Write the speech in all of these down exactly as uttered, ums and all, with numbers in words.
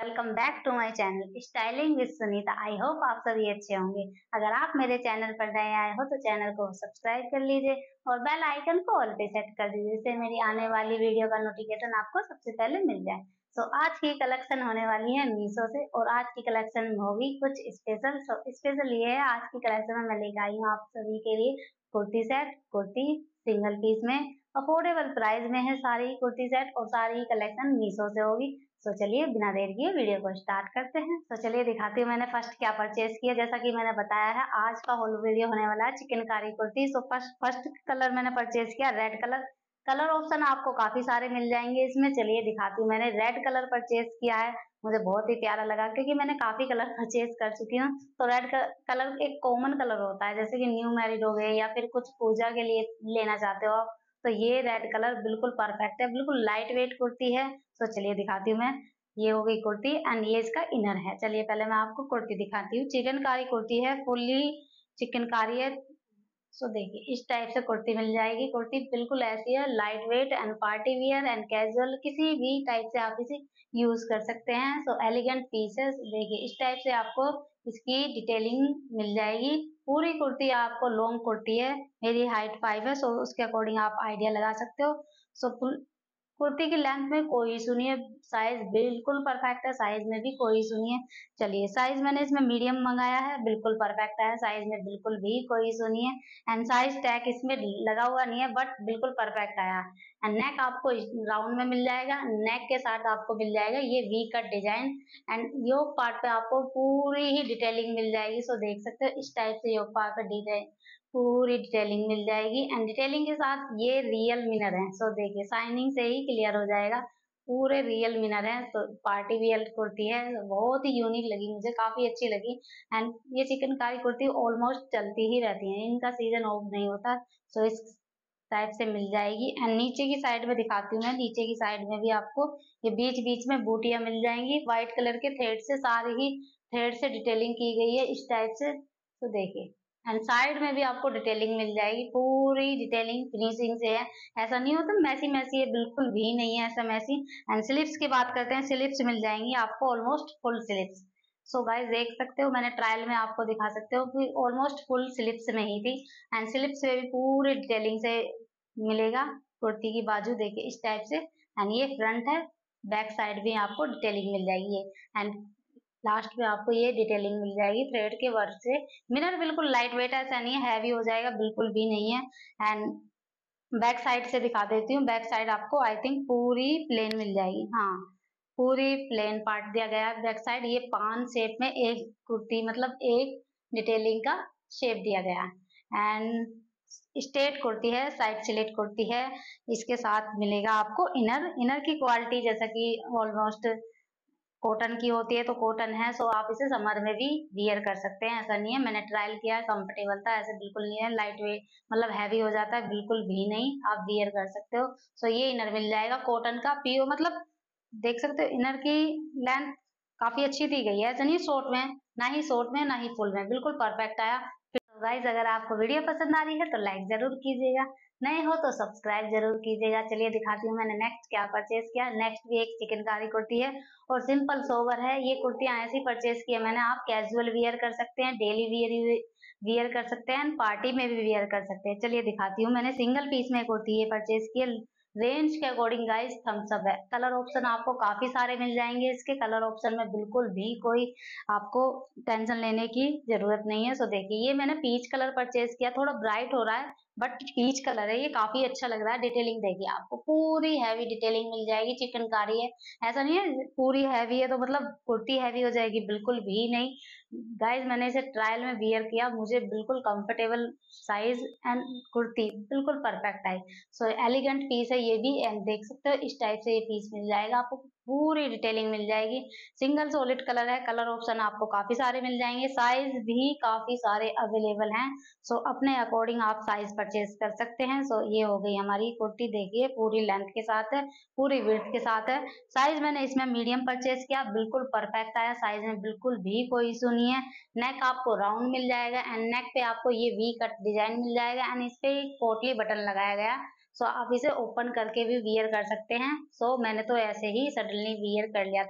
Welcome back to my channel styling with Sunita. I hope आप सभी अच्छे होंगे। अगर आप मेरे चैनल पर नए आए हो तो चैनल को सब्सक्राइब कर लीजिए और बेल आइकन को ऑल पे सेट कर दीजिए, जिससे मेरी आने वाली वीडियो का नोटिफिकेशन आपको सबसे पहले मिल जाए। सो so, आज की कलेक्शन होने वाली है मीशो से और आज की कलेक्शन में होगी कुछ स्पेशल। सो स्पेशल ये है, आज की कलेक्शन में मैं लेकर आई हूँ आप सभी के लिए kurti set, kurti single piece में अफोर्डेबल प्राइस में है सारी कुर्ती सेट और सारी कलेक्शन मीशो से होगी। तो चलिए बिना देर किए वीडियो को स्टार्ट करते हैं। तो चलिए दिखाती हूँ मैंने फर्स्ट क्या परचेज किया। जैसा कि मैंने बताया है आज का होल वीडियो होने वाला है chikankari kurti. So first first colour मैंने परचेज किया रेड कलर। कलर ऑप्शन आपको काफी सारे मिल जाएंगे इसमें। चलिए दिखाती हूँ, मैंने रेड कलर परचेज किया है, मुझे बहुत ही प्यारा लगा क्योंकि मैंने काफी कलर परचेज कर चुकी हूँ। तो रेड कलर एक कॉमन कलर होता है, जैसे कि न्यू मैरिड हो गए या फिर कुछ पूजा के लिए लेना चाहते हो आप, तो ये रेड कलर बिल्कुल परफेक्ट है, बिल्कुल लाइट वेट कुर्ती है। तो चलिए दिखाती हूँ मैं, ये हो गई कुर्ती एंड ये इसका इनर है। चलिए पहले मैं आपको कुर्ती दिखाती हूँ। चिकनकारी कुर्ती है, फुल्ली चिकनकारी है। सो देखिए इस टाइप से कुर्ती मिल जाएगी। कुर्ती बिल्कुल ऐसी है, light weight and party wear and casual, किसी भी टाइप से आप इसे यूज कर सकते हैं। सो एलिगेंट पीसेस देखिए इस टाइप से आपको इसकी डिटेलिंग मिल जाएगी। पूरी कुर्ती आपको लॉन्ग कुर्ती है, मेरी हाइट फाइव है, सो उसके अकॉर्डिंग आप आइडिया लगा सकते हो। सो कुर्ती की लेंथ में कोई इशू नहीं है, साइज बिल्कुल परफेक्ट है, साइज में भी कोई इशू नहीं है। चलिए साइज मैंने इसमें मीडियम मंगाया है, बिल्कुल परफेक्ट है, साइज में बिल्कुल भी कोई इशू नहीं है एंड साइज टैग इसमें लगा हुआ नहीं है, बट बिल्कुल परफेक्ट आया। एंड नेक आपको राउंड में मिल जाएगा, नेक के साथ आपको मिल जाएगा ये V cut design and yoke part पे आपको पूरी ही डिटेलिंग मिल जाएगी। सो देख सकते हो इस टाइप से योक पार्ट पे डिजाइन पूरी डिटेलिंग मिल जाएगी एंड डिटेलिंग के साथ ये रियल मिनर है। सो देखिए साइनिंग से ही क्लियर हो जाएगा, पूरे रियल मिनर है। तो पार्टी वियर कुर्ती है, बहुत ही यूनिक लगी मुझे, काफी अच्छी लगी। एंड ये चिकनकारी कुर्ती ऑलमोस्ट चलती ही रहती है, इनका सीजन ऑफ नहीं होता। सो इस टाइप से मिल जाएगी एंड नीचे की साइड में दिखाती हूँ मैं। नीचे की साइड में भी आपको ये बीच बीच में बूटियां मिल जाएंगी व्हाइट कलर के थ्रेड से, सारी ही थ्रेड से डिटेलिंग की गई है इस टाइप से। तो देखिए एंड साइड में भी आपको डिटेलिंग मिल जाएगी, पूरी डिटेलिंग फिनिशिंग से है, ऐसा नहीं होता मैसी मैसी है, बिल्कुल भी नहीं है ऐसा मैसी। एंड स्लिप्स की बात करते हैं, स्लिप्स मिल जाएंगी आपको almost full sleeves. So guys देख सकते हो, मैंने ट्रायल में आपको दिखा सकते हो कि ऑलमोस्ट फुल स्लिप्स में ही थी एंड स्लिप्स में भी पूरी डिटेलिंग से मिलेगा। कुर्ती की बाजू देखिए इस टाइप से एंड ये फ्रंट है, बैक साइड भी आपको डिटेलिंग मिल जाएगी एंड लास्ट में आपको ये डिटेलिंग मिल जाएगी थ्रेड के वर्क से। मिरर बिल्कुल लाइट वेट है, ऐसा नहीं है हैवी हो जाएगा, बिल्कुल भी नहीं है। एंड बैक साइड से दिखा देती हूँ, बैक साइड आपको आई थिंक पूरी प्लेन मिल जाएगी। हाँ पूरी प्लेन पार्ट दिया गया है बैक साइड, ये पान शेप में एक कुर्ती मतलब एक डिटेलिंग का शेप दिया गया है एंड स्ट्रेट कुर्ती है, साइड स्लिट कुर्ती है। इसके साथ मिलेगा आपको इनर। इनर की क्वालिटी जैसा कि ऑलमोस्ट कॉटन की होती है, तो कॉटन है, सो आप इसे समर में भी वियर कर सकते हैं, ऐसा नहीं है। मैंने ट्रायल किया है, कंफर्टेबल था, ऐसे बिल्कुल नहीं है लाइट वेट मतलब हैवी हो जाता है, बिल्कुल भी नहीं, आप वियर कर सकते हो। सो ये इनर मिल जाएगा कॉटन का प्योर, मतलब देख सकते हो इनर की लेंथ काफी अच्छी दी गई है, ऐसा नहीं शॉर्ट में, ना ही शॉर्ट में ना ही फुल में, बिल्कुल परफेक्ट आया। तो गाइस अगर आपको वीडियो पसंद आ रही है तो लाइक जरूर कीजिएगा, नए हो तो सब्सक्राइब जरूर कीजिएगा। चलिए दिखाती हूँ मैंने नेक्स्ट क्या परचेज किया। नेक्स्ट भी एक चिकनकारी कुर्ती है और सिंपल सोवर है। ये कुर्तियां ऐसी परचेज की है मैंने, आप कैजुअल वियर कर सकते हैं, डेली वियर वियर कर सकते हैं, पार्टी में भी वियर कर सकते हैं। चलिए दिखाती हूँ, मैंने सिंगल पीस में कुर्ती ये परचेज की है। रेंज के अकॉर्डिंग गाइस थम्स अप है। कलर ऑप्शन आपको काफी सारे मिल जाएंगे, इसके कलर ऑप्शन में बिल्कुल भी कोई आपको टेंशन लेने की जरूरत नहीं है। सो देखिए ये मैंने पीच कलर परचेज किया, थोड़ा ब्राइट हो रहा है बट पीच कलर है, ये काफी अच्छा लग रहा है। डिटेलिंग देखिए आपको पूरी हैवी डिटेलिंग मिल जाएगी, चिकनकारी है, ऐसा नहीं है पूरी हैवी है तो मतलब कुर्ती हैवी हो जाएगी, बिल्कुल भी नहीं। गाइज मैंने इसे ट्रायल में वियर किया, मुझे बिल्कुल कंफर्टेबल साइज एंड कुर्ती बिल्कुल परफेक्ट आई। सो एलिगेंट पीस है ये भी एंड देख सकते हो इस टाइप से ये पीस मिल जाएगा आपको, पूरी डिटेलिंग मिल जाएगी। सिंगल सॉलिड कलर है, कलर ऑप्शन आपको काफी सारे मिल जाएंगे, साइज भी काफी सारे अवेलेबल हैं। सो अपने अकॉर्डिंग आप साइज परचेज कर सकते हैं। सो ये हो गई हमारी कुर्ती, देखिए पूरी लेंथ के साथ है, पूरी विड्थ के साथ है। साइज मैंने इसमें मीडियम परचेज किया, बिल्कुल परफेक्ट आया, साइज में बिल्कुल भी कोई इशू नहीं है। नेक आपको राउंड मिल जाएगा एंड नेक पे आपको ये वी कट डिजाइन मिल जाएगा एंड इस पे पोटली बटन लगाया गया। सो आप इसे ओपन करके भी वियर कर सकते हैं। सो मैंने तो ऐसे ही सडनली वियर कर लिया था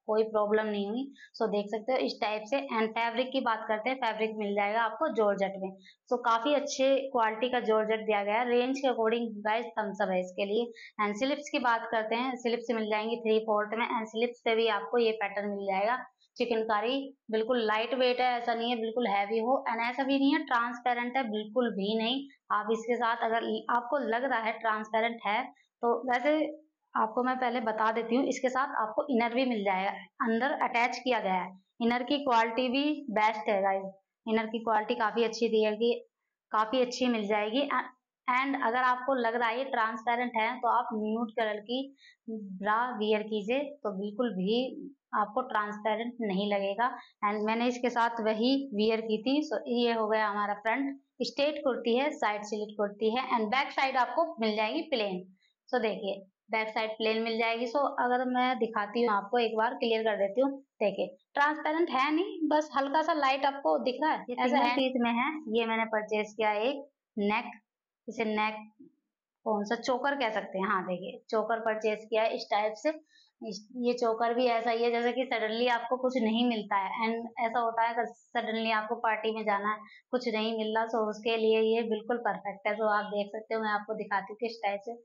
कोई प्रॉब्लम नहीं हुई। सो देख सकते हो इस टाइप से। एंड फैब्रिक की बात करते हैं, फैब्रिक मिल जाएगा आपको जॉर्जेट में। सो काफी अच्छे क्वालिटी का जॉर्जेट दिया गया है, रेंज के अकॉर्डिंग गाइस थम्स अप है इसके लिए। एंड स्लिप्स की बात करते हैं, स्लिप्स मिल जाएंगी थ्री फोर्थ में, एंड स्लिप्स पे भी आपको ये पैटर्न मिल जाएगा चिकनकारी। बिल्कुल लाइट वेट है, ऐसा नहीं है बिल्कुल हैवी हो, एंड ऐसा भी नहीं है ट्रांसपेरेंट है, बिल्कुल भी नहीं। आप इसके साथ अगर आपको लग रहा है ट्रांसपेरेंट है तो वैसे आपको मैं पहले बता देती हूँ, इसके साथ आपको इनर भी मिल जाएगा, अंदर अटैच किया गया है। इनर की क्वालिटी भी बेस्ट है गाइस, इनर की क्वालिटी काफी अच्छी दी है, काफी अच्छी मिल जाएगी। एंड अगर आपको लग रहा है ये ट्रांसपेरेंट है तो आप न्यूड कलर की ब्रा वियर कीजिए, तो बिल्कुल भी आपको ट्रांसपेरेंट नहीं लगेगा। एंड मैंने इसके साथ वही वियर की थी। सो ये हो गया हमारा फ्रंट। स्ट्रेट कुर्ती है, साइड स्लिट कुर्ती है, एंड बैक साइड आपको मिल जाएगी प्लेन। सो देखिए बैक साइड प्लेन मिल जाएगी। सो अगर मैं दिखाती हूँ आपको, एक बार क्लियर कर देती हूँ। देखिए ट्रांसपेरेंट है नहीं, बस हल्का सा लाइट आपको दिख रहा है, ये सिंगल पीस में है। ये मैंने परचेज किया एक नेक, इसे नेक कौन सा चोकर कह सकते हैं, हाँ देखिए चोकर परचेज किया है इस टाइप से। ये चोकर भी ऐसा ही है जैसे कि सडनली आपको कुछ नहीं मिलता है, एंड ऐसा होता है अगर सडनली आपको पार्टी में जाना है, कुछ नहीं मिल रहा, तो उसके लिए ये बिल्कुल परफेक्ट है। तो आप देख सकते हो, मैं आपको दिखाती हूँ किस टाइप से।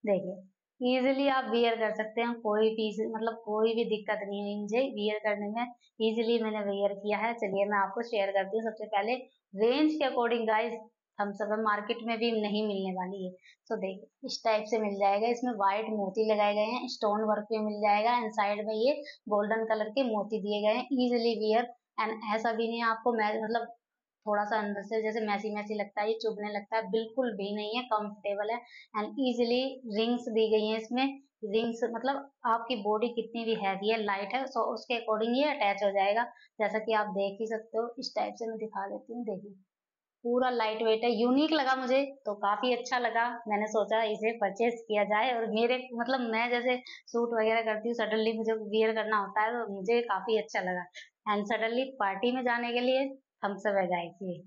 देखिए इजीली आप वियर कर सकते हैं, कोई पीस मतलब कोई भी दिक्कत नहीं है मुझे वियर करने में, इजीली मैंने वियर किया है। चलिए मैं आपको शेयर करती हूँ। सबसे पहले रेंज के according guys thumbs up market में भी नहीं मिलने वाली है। तो देखिए इस टाइप से मिल जाएगा, इसमें व्हाइट मोती लगाए गए हैं, स्टोन वर्क भी मिल जाएगा, एंड साइड में ये गोल्डन कलर के मोती दिए गए हैं, इजिली वियर। एंड ऐसा भी नहीं है आपको मतलब थोड़ा सा अंदर से जैसे मैसी मैसी लगता है, ये चुभने लगता है, बिल्कुल भी नहीं है, कंफर्टेबल है। एंड इजिली रिंग्स दी गई हैं इसमें, रिंग्स मतलब आपकी बॉडी कितनी भी हैवी है, लाइट है, सो उसके अकॉर्डिंग ये अटैच हो जाएगा, जैसा कि आप देख ही सकते हो। इस टाइप से मैं दिखा देती हूँ। देखिए पूरा लाइट वेट है, यूनिक लगा मुझे तो काफी अच्छा लगा, मैंने सोचा इसे परचेज किया जाए। और मेरे मतलब मैं जैसे सूट वगैरह करती हूँ, सडनली मुझे वियर करना होता है, तो मुझे काफी अच्छा लगा। एंड सडनली पार्टी में जाने के लिए थम्स अप है गाइस ये।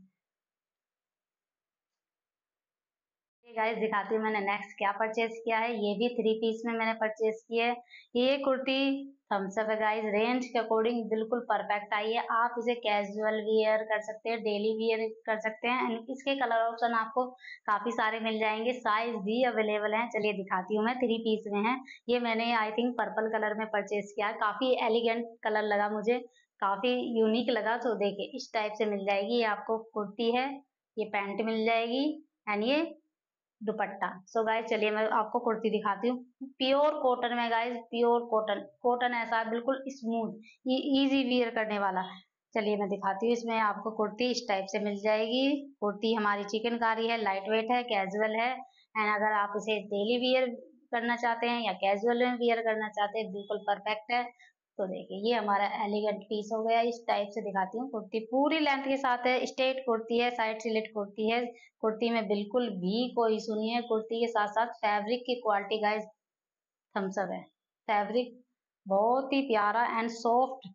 गाइस दिखाती हूँ मैंने नेक्स्ट क्या परचेज किया है, ये भी थ्री पीस में मैंने परचेज किया है। ये कुर्ती थम्स अप है गाइस, रेंज के अकॉर्डिंग बिल्कुल परफेक्ट आई है। आप इसे कैजुअल वियर कर सकते हैं, डेली वियर कर सकते हैं, एंड इसके कलर ऑप्शन आपको काफी सारे मिल जाएंगे, साइज भी अवेलेबल है। चलिए दिखाती हूँ मैं, थ्री पीस में है ये, मैंने आई थिंक पर्पल कलर में परचेज किया, काफी एलिगेंट कलर लगा मुझे, काफी यूनिक लगा। तो देखिए इस टाइप से मिल जाएगी, ये आपको कुर्ती है, ये पैंट मिल जाएगी, एंड ये दुपट्टा। सो गाइस चलिए मैं आपको कुर्ती दिखाती हूँ, प्योर कॉटन में गाइस, प्योर कॉटन, कॉटन ऐसा बिल्कुल स्मूथ, ये इजी वियर करने वाला। चलिए मैं दिखाती हूँ, इसमें आपको कुर्ती इस टाइप से मिल जाएगी। कुर्ती हमारी चिकनकारी है, लाइट वेट है, कैजुअल है, एंड अगर आप इसे डेली वियर करना चाहते हैं या कैजुअल में वियर करना चाहते हैं, बिल्कुल परफेक्ट है। तो देखिए ये हमारा एलिगेंट पीस हो गया। इस टाइप से दिखाती हूँ, कुर्ती पूरी लेंथ के साथ है, स्ट्रेट कुर्ती है, साइड स्लिट कुर्ती है, कुर्ती में बिल्कुल भी कोई इशू नहीं है। कुर्ती के साथ साथ फैब्रिक की क्वालिटी गाइस थम्स अप है, फैब्रिक बहुत ही प्यारा एंड सॉफ्ट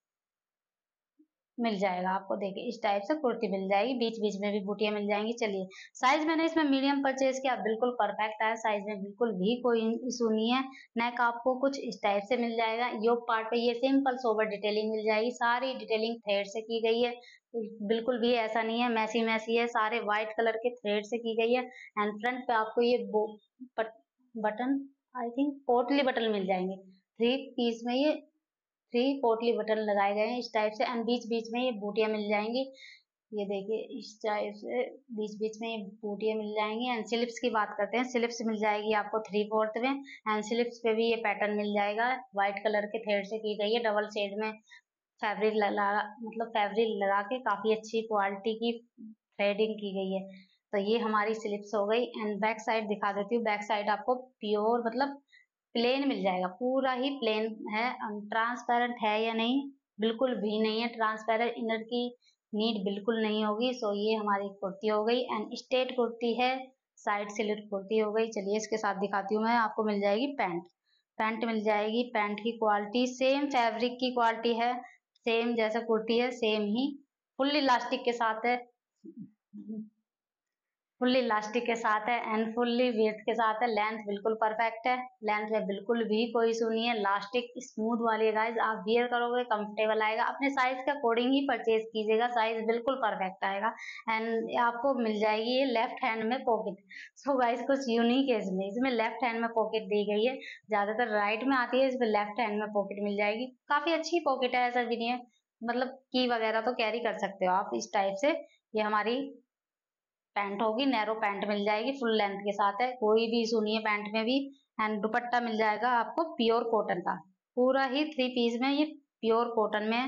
मिल जाएगा आपको। देखिए इस टाइप से कुर्ती मिल जाएगी, बीच बीच में भी बूटियां मिल जाएंगी। चलिए साइज मैंने इसमें मीडियम परचेज किया, बिल्कुल परफेक्ट है, साइज में बिल्कुल भी कोई इशू नहीं है। नेक आपको कुछ इस टाइप से मिल जाएगा, योक पार्ट पे ये सिंपल सोबर डिटेलिंग मिल जाएगी, सारी डिटेलिंग थ्रेड से की गई है, बिल्कुल भी ऐसा नहीं है मैसी मैसी है, सारे व्हाइट कलर के थ्रेड से की गई है। एंड फ्रंट पे आपको ये बटन आई थिंक पोटली बटन मिल जाएंगे, थ्री पीस में ये थ्री पोटली बटन लगाए गए हैं इस टाइप से, एंड बीच बीच में ये बूटियां मिल जाएंगी। ये देखिए इस टाइप से बीच बीच में ये बूटियां मिल जाएंगी। एंड स्लिप्स की बात करते हैं, स्लिप्स मिल जाएगी आपको थ्री फोर्थ में, एंड स्लिप्स पे भी ये पैटर्न मिल जाएगा, व्हाइट कलर के थ्रेड से की गई है, डबल शेड में फैब्रिक लगा मतलब फैब्रिक लगा के काफी अच्छी क्वालिटी की थ्रेडिंग की गई है। तो ये हमारी स्लिप्स हो गई। एंड बैक साइड दिखा देती हूँ, बैक साइड आपको प्योर मतलब प्लेन मिल जाएगा, पूरा ही प्लेन है, ट्रांसपेरेंट है या नहीं, बिल्कुल भी नहीं है ट्रांसपेरेंट, इनर की नीड बिल्कुल नहीं होगी। सो ये हमारी कुर्ती हो गई, एंड स्ट्रेट कुर्ती है, साइड स्लिट कुर्ती हो गई। चलिए इसके साथ दिखाती हूँ मैं, आपको मिल जाएगी पैंट, पैंट मिल जाएगी, पैंट की क्वालिटी सेम फैब्रिक की क्वालिटी है, सेम जैसा कुर्ती है सेम ही, फुल इलास्टिक के साथ है, फुल्ली इलास्टिक के साथ है एंड फुल्ली वेट के साथ है। लेंथ बिल्कुल परफेक्ट है, लेंथ में बिल्कुल भी कोई इशू नहीं है। इलास्टिक स्मूथ वाली है गाइस, आप वियर करोगे कंफर्टेबल आएगा। अपने साइज के अकॉर्डिंग ही परचेज कीजिएगा, साइज बिल्कुल परफेक्ट आएगा। एंड आपको मिल जाएगी ये लेफ्ट हैंड में पॉकेट। सो गाइस कुछ यूनिक है इसमें, इसमें लेफ्ट हैंड में पॉकेट दी गई है, ज्यादातर राइट में आती है, इसमें लेफ्ट हैंड में पॉकेट मिल जाएगी। काफी अच्छी पॉकेट है, ऐसा भी नहीं है, मतलब की वगैरह तो कैरी कर सकते हो आप इस टाइप से। ये हमारी पैंट होगी, नैरो पैंट मिल जाएगी, फुल लेंथ के साथ है, कोई भी इशू नहीं है पैंट में भी। एंड दुपट्टा मिल जाएगा आपको प्योर कॉटन का, पूरा ही थ्री पीस में, ये प्योर कॉटन में।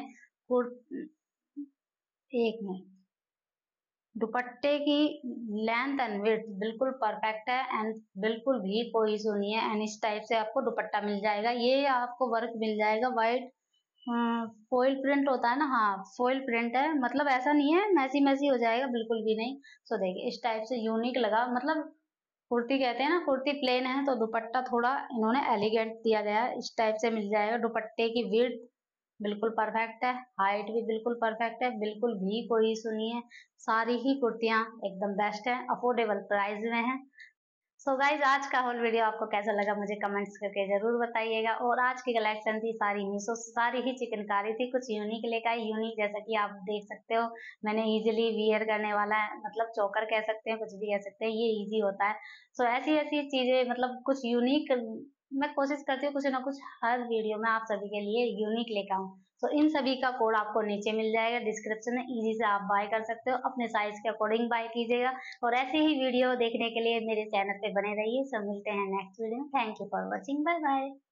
एक मिनट, दुपट्टे की लेंथ एंड विड्थ बिल्कुल परफेक्ट है एंड बिल्कुल भी कोई इशू नहीं है। एंड इस टाइप से आपको दुपट्टा मिल जाएगा। ये आपको वर्क मिल जाएगा वाइट फॉइल प्रिंट होता है ना, हाँ फॉइल प्रिंट है, मतलब ऐसा नहीं है मैसी मैसी हो जाएगा, बिल्कुल भी नहीं। सो देखिए इस टाइप से यूनिक लगा, मतलब कुर्ती कहते हैं ना, कुर्ती प्लेन है तो दुपट्टा थोड़ा इन्होंने एलिगेंट दिया गया है, इस टाइप से मिल जाएगा। दुपट्टे की विड्थ बिल्कुल परफेक्ट है, हाइट भी बिल्कुल परफेक्ट है, बिल्कुल भी कोई इशू नहीं है। सारी ही कुर्तियां एकदम बेस्ट है, अफोर्डेबल प्राइस में है। सो so गाइज आज का होल वीडियो आपको कैसा लगा मुझे कमेंट्स करके जरूर बताइएगा। और आज की कलेक्शन थी सारी मीशो, सारी ही चिकनकारी थी, कुछ यूनिक लेकर आई। यूनिक जैसा कि आप देख सकते हो, मैंने इजीली वियर करने वाला है, मतलब चोकर कह सकते हैं, कुछ भी कह सकते हैं, ये इजी होता है। सो so ऐसी ऐसी चीजें, मतलब कुछ यूनिक मैं कोशिश करती हूँ कुछ ना कुछ हर वीडियो में आप सभी के लिए यूनिक लेकर आऊँ। तो इन सभी का कोड आपको नीचे मिल जाएगा डिस्क्रिप्शन में, इजी से आप बाय कर सकते हो, अपने साइज के अकॉर्डिंग बाय कीजिएगा। और ऐसे ही वीडियो देखने के लिए मेरे चैनल पे बने रहिए। सब मिलते हैं नेक्स्ट वीडियो में। Thank you for watching, bye bye.